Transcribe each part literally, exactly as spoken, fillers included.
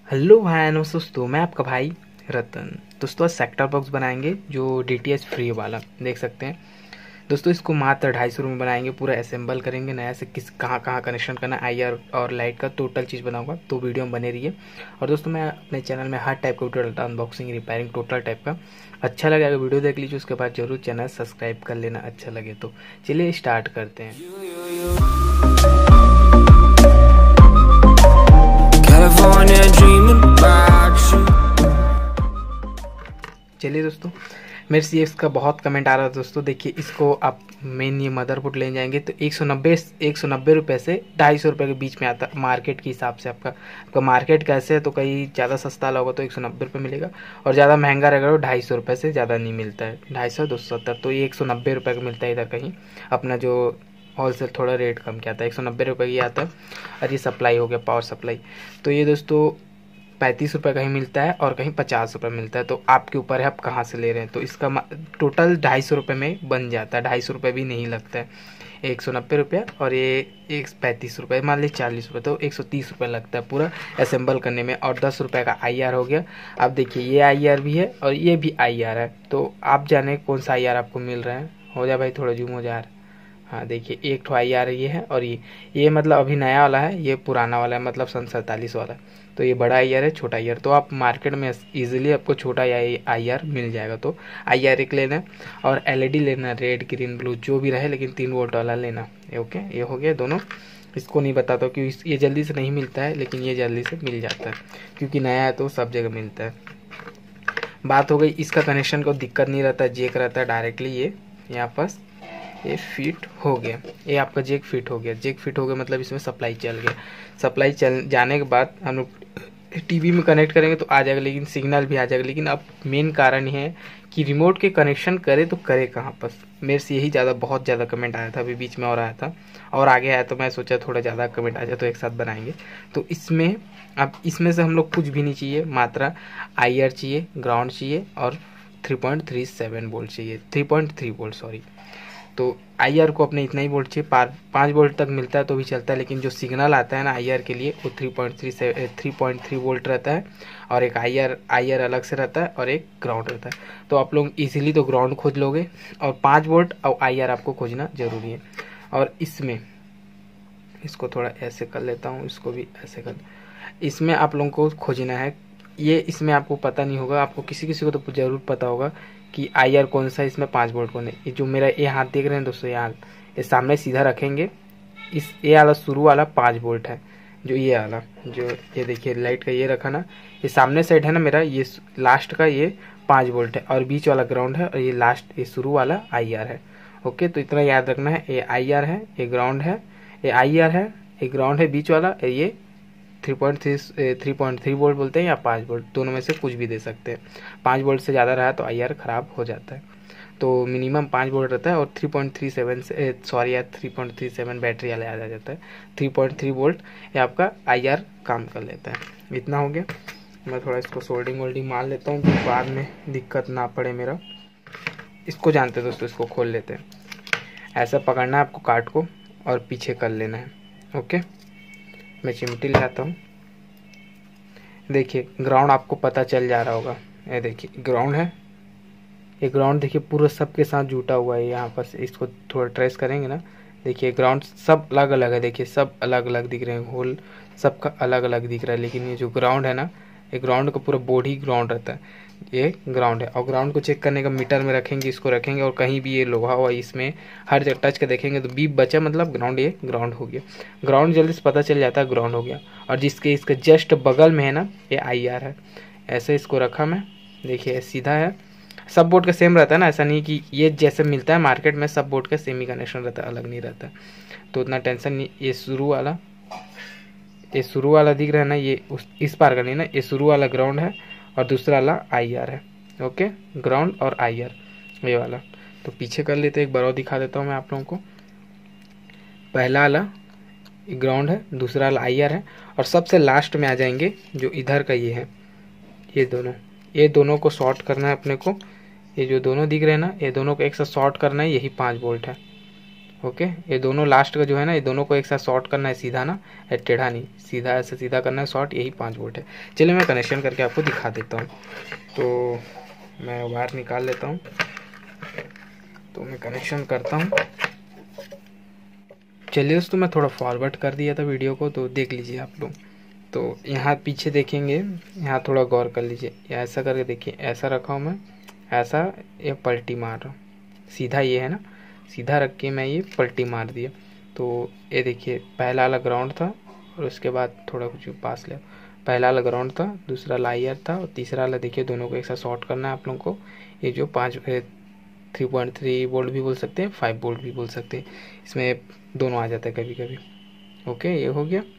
Hello भाई दोस्तों, मैं आपका भाई रतन। दोस्तों सेक्टर बॉक्स बनाएंगे जो डीटीएच फ्री वाला, देख सकते हैं दोस्तों। इसको मात्र ढाई सौ में बनाएंगे, पूरा असेंबल करेंगे नया से, किस कहाँ कहाँ कनेक्शन करना, आईआर और लाइट का टोटल चीज़ बनाऊंगा, तो वीडियो में बने रहिए। और दोस्तों मैं अपने चैनल में हर टाइप का वीडियो डालता हूँ, अनबॉक्सिंग, रिपेयरिंग, टोटल टाइप का। अच्छा लगे अगर वीडियो देख लीजिए, उसके बाद जरूर चैनल सब्सक्राइब कर लेना अच्छा लगे तो। चलिए स्टार्ट करते हैं। चलिए दोस्तों, मेरे से इसका बहुत कमेंट आ रहा था दोस्तों। देखिए इसको आप मेन ये मदरबोर्ड ले जाएंगे तो एक सौ नब्बे एक सौ नब्बे रुपये से ढाई सौ रुपये के बीच में आता है मार्केट के हिसाब से। आपका आपका मार्केट कैसे है तो कहीं ज़्यादा सस्ता होगा तो एक सौ नब्बे रुपये मिलेगा, और ज़्यादा महंगा रहेगा तो ढाई सौ रुपये से ज़्यादा नहीं मिलता है। ढाई सौ दो सौ सत्तर तो ये एक सौ नब्बे रुपये का मिलता है इधर कहीं। अपना जो होलसेल थोड़ा रेट कम क्या आता है, एक सौ नब्बे रुपये की आता है। और ये सप्लाई हो गया, पावर सप्लाई। तो ये दोस्तों पैंतीस रुपये कहीं मिलता है और कहीं पचास रुपये मिलता है, तो आपके ऊपर है आप कहाँ से ले रहे हैं। तो इसका टोटल ढाई सौ रुपये में बन जाता है, ढाई सौ रुपये भी नहीं लगता है। एक सौ नब्बे रुपये और ये एक पैंतीस रुपये, मान लीजिए चालीस रुपये, तो एक सौ तीस रुपये लगता है पूरा असेंबल करने में। और दस रुपये का आई आर हो गया। अब देखिए ये आई आर भी है और ये भी आई आर है, तो आप जाने कौन सा आई आर आपको मिल रहा है। हो जाए भाई, थोड़ा जूम हो जा रहा है। हाँ देखिए एक ठो आई आर ये है, और ये ये मतलब अभी नया वाला है, ये पुराना वाला है, मतलब सन सैंतालीस वाला। तो ये बड़ा आई आर है, छोटा आई आर। तो आप मार्केट में इजीली आपको छोटा आई आर मिल जाएगा। तो आई आर एक लेना है और एल ई डी लेना, रेड ग्रीन ब्लू जो भी रहे, लेकिन तीन वोल्ट वाला लेना। ओके, ये हो गया दोनों। इसको नहीं बताता क्योंकि ये जल्दी से नहीं मिलता है, लेकिन ये जल्दी से मिल जाता है क्योंकि नया है तो सब जगह मिलता है। बात हो गई इसका कनेक्शन को, दिक्कत नहीं रहता, जेक रहता है डायरेक्टली। ये यहाँ पास ये फिट हो गया, ये आपका जेक फिट हो गया। जेक फिट हो गया मतलब इसमें सप्लाई चल गया। सप्लाई चल जाने के बाद हम लोग टीवी में कनेक्ट करेंगे तो आ जाएगा, लेकिन सिग्नल भी आ जाएगा। लेकिन अब मेन कारण ये है कि रिमोट के कनेक्शन करे तो करे कहाँ पर। मेरे से यही ज़्यादा बहुत ज़्यादा कमेंट आया था, अभी बीच में और आया था और आगे आया, तो मैं सोचा थोड़ा ज़्यादा कमेंट आ जाए तो एक साथ बनाएंगे। तो इसमें अब इसमें से हम लोग कुछ भी नहीं चाहिए, मात्रा आई आर चाहिए, ग्राउंड चाहिए और three point three seven volt चाहिए, three point three volt sorry. तो आई आर को अपने इतना ही वोल्ट चाहिए, पाँच वोल्ट तक मिलता है तो भी चलता है, लेकिन जो सिग्नल आता है ना आई आर के लिए वो थ्री पॉइंट थ्री से थ्री पॉइंट थ्री वोल्ट रहता है। और एक आई आर आई आर अलग से रहता है और एक ग्राउंड रहता है। तो आप लोग इजीली तो ग्राउंड खोज लोगे, और पाँच वोल्ट और आई आर आपको खोजना ज़रूरी है। और इसमें इसको थोड़ा ऐसे कर लेता हूँ, इसको भी ऐसे कर। इसमें आप लोगों को खोजना है, ये इसमें आपको पता नहीं होगा, आपको किसी किसी को तो ज़रूर पता होगा कि आई आर कौन सा है, इसमें पाँच वोल्ट कौन है। ये जो मेरा ये हाथ देख रहे हैं दोस्तों, यहाँ ये सामने सीधा रखेंगे, इस ये वाला शुरू वाला पाँच वोल्ट है। जो ये वाला जो ये देखिए लाइट का ये रखा ना, ये सामने साइड है ना मेरा, ये लास्ट का ये पाँच वोल्ट है, और बीच वाला ग्राउंड है, और ये लास्ट ये शुरू वाला आई आर है। ओके, तो इतना याद रखना है, ये आई आर है, ये ग्राउंड है, ये आई आर है, ये ग्राउंड है बीच वाला, ये three point three three point three volt बोलते हैं या पाँच वोल्ट, दोनों में से कुछ भी दे सकते हैं। पाँच वोल्ट से ज़्यादा रहा तो आई आर ख़राब हो जाता है, तो मिनिमम पाँच वोल्ट रहता है। और थ्री पॉइंट थ्री सेवन से सॉरी यार three point three seven battery वाला याद आ जाता है। थ्री पॉइंट थ्री वोल्ट ये आपका आई आर काम कर लेता है। इतना हो गया। मैं थोड़ा इसको सोल्डिंग वोल्डिंग मार लेता हूँ, तो बाद में दिक्कत ना पड़े मेरा। इसको जानते हैं दोस्तों, इसको खोल लेते हैं। ऐसा पकड़ना है आपको काट को और पीछे कर लेना है। ओके, मैं चिमटी ले आता हूँ। देखिए ग्राउंड आपको पता चल जा रहा होगा, ये देखिए ग्राउंड है, ये ग्राउंड देखिए पूरा सबके साथ जुटा हुआ है। यहाँ पर इसको थोड़ा ट्रेस करेंगे ना, देखिए ग्राउंड सब अलग अलग है, देखिए सब अलग अलग दिख रहे हैं, होल सबका अलग अलग दिख रहा है। लेकिन ये जो ग्राउंड है ना, ये ग्राउंड का पूरा बॉडी ग्राउंड रहता है, ये ग्राउंड है। और ग्राउंड को चेक करने का मीटर में रखेंगे, इसको रखेंगे, और कहीं भी ये लोहा हुआ इसमें हर जगह टच कर देखेंगे तो बीप बचा, मतलब ग्राउंड, ये ग्राउंड हो गया। ग्राउंड जल्दी से पता चल जाता है ग्राउंड हो गया। और जिसके इसके जस्ट बगल में है ना, ये आई आर है। ऐसे इसको रखा मैं, देखिए सीधा है, सब बोर्ड का सेम रहता है ना, ऐसा नहीं कि ये जैसे मिलता है मार्केट में सब बोर्ड का सेम ही कनेक्शन रहता है, अलग नहीं रहता, तो उतना टेंशन नहीं। ये शुरू वाला ये शुरू वाला दिख रहा है ना, ये उस इस पार का नहीं ना, ये शुरू वाला ग्राउंड है और दूसरा वाला आई आर है। ओके, ग्राउंड और आई आर ये वाला। तो पीछे कर लेते, एक बार और दिखा देता हूँ मैं आप लोगों को। पहला वाला ग्राउंड है, दूसरा वाला आई आर है, और सबसे लास्ट में आ जाएंगे जो इधर का ये है, ये दोनों ये दोनों को शॉर्ट करना है अपने को। ये जो दोनों दिख रहे हैं ना, ये दोनों को एक साथ शॉर्ट करना है, यही पाँच वोल्ट है। ओके, ये दोनों लास्ट का जो है ना, ये दोनों को एक साथ शॉर्ट करना है सीधा ना, टेढ़ा नहीं, सीधा ऐसे सीधा करना है शॉर्ट, यही पाँच वोल्ट है। चलिए मैं कनेक्शन करके आपको दिखा देता हूँ। तो मैं वायर निकाल लेता हूँ, तो मैं कनेक्शन करता हूँ। चलिए दोस्तों, मैं थोड़ा फॉरवर्ड कर दिया था वीडियो को, तो देख लीजिए आप लोग। तो यहाँ पीछे देखेंगे, यहाँ थोड़ा गौर कर लीजिए, ऐसा करके देखिए, ऐसा रखा हूँ मैं, ऐसा ये पलटी मार रहा हूँ, सीधा ये है ना, सीधा रख के मैं ये पलटी मार दिया। तो ये देखिए, पहला वाला ग्राउंड था और उसके बाद थोड़ा कुछ पास ले, पहला वाला ग्राउंड था, दूसरा वाला आई आर था और तीसरा वाला देखिए, दोनों को एक साथ शॉर्ट करना है आप लोगों को। ये जो पाँच थ्री पॉइंट थ्री वोल्ट भी बोल सकते हैं, फाइव वोल्ट भी बोल सकते हैं, इसमें दोनों आ जाता है कभी कभी। ओके, ये हो गया।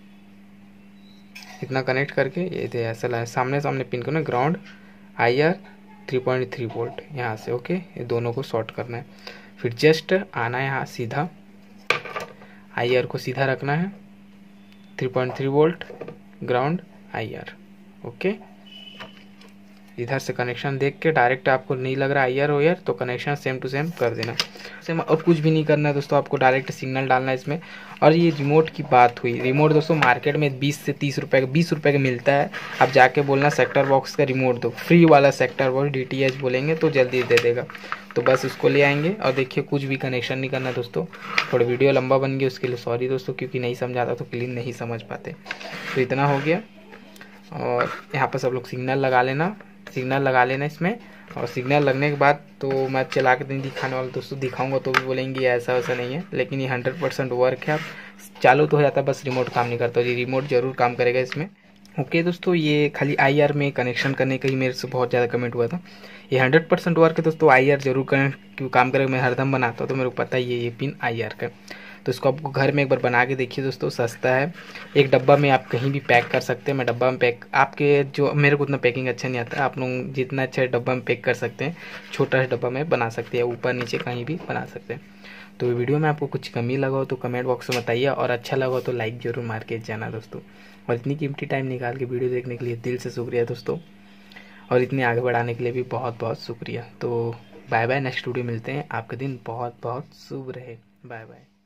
इतना कनेक्ट करके ये ऐसा लाया, सामने सामने पिन करना, ground I R three point three volt यहाँ से। ओके, ये दोनों को शॉर्ट करना है। फिर जस्ट आना है यहाँ सीधा, आई आर को सीधा रखना है, three point three volt ground I R. Okay, इधर से कनेक्शन देख के डायरेक्ट आपको नहीं लग रहा आई आर ओ आर, तो कनेक्शन सेम टू सेम कर देना, सेम, और कुछ भी नहीं करना है दोस्तों, आपको डायरेक्ट सिग्नल डालना है इसमें। और ये रिमोट की बात हुई, रिमोट दोस्तों मार्केट में बीस से तीस रुपए का, बीस रुपए का मिलता है। आप जाके बोलना सेक्टर बॉक्स का रिमोट दो, फ्री वाला sector box D T H बोलेंगे तो जल्दी दे देगा। तो बस उसको ले आएंगे और देखिए, कुछ भी कनेक्शन नहीं करना दोस्तों। थोड़ा वीडियो लंबा बन गया, उसके लिए सॉरी दोस्तों, क्योंकि नहीं समझाता तो क्लीन नहीं समझ पाते। तो इतना हो गया, और यहाँ पर सब लोग सिग्नल लगा लेना, सिग्नल लगा लेना इसमें। और सिग्नल लगने के बाद तो मैं चला के नहीं दिखाने वाला दोस्तों, दिखाऊंगा तो भी बोलेंगे ऐसा वैसा नहीं है, लेकिन ये हंड्रेड परसेंट वर्क है। चालू तो हो जाता है, बस रिमोट काम नहीं करता, ये रिमोट जरूर काम करेगा इसमें। ओके दोस्तों, ये खाली आई आर में कनेक्शन करने का ही मेरे से बहुत ज़्यादा कमेंट हुआ था। ये हंड्रेड परसेंट वर्क है दोस्तों, आई आर जरूर करें, क्यों काम करेगा, मैं हरदम बनाता हूँ तो मेरे को पता ही है ये पिन आई आर का। तो इसको आपको घर में एक बार बना के देखिए दोस्तों, सस्ता है। एक डब्बा में आप कहीं भी पैक कर सकते हैं, मैं डब्बा में पैक, आपके जो, मेरे को उतना पैकिंग अच्छा नहीं आता, आप लोग जितना अच्छा डब्बा में पैक कर सकते हैं, छोटा सा डब्बा में बना सकते हैं, ऊपर नीचे कहीं भी बना सकते हैं। तो वीडियो में आपको कुछ कमी लगा हो तो कमेंट बॉक्स में बताइए, और अच्छा लगा हो तो लाइक जरूर मार के जाना दोस्तों। और इतनी कीमती टाइम निकाल के वीडियो देखने के लिए दिल से शुक्रिया दोस्तों, और इतने आगे बढ़ाने के लिए भी बहुत बहुत शुक्रिया। तो बाय बाय, नेक्स्ट वीडियो मिलते हैं, आपका दिन बहुत बहुत शुभ रहे, बाय बाय।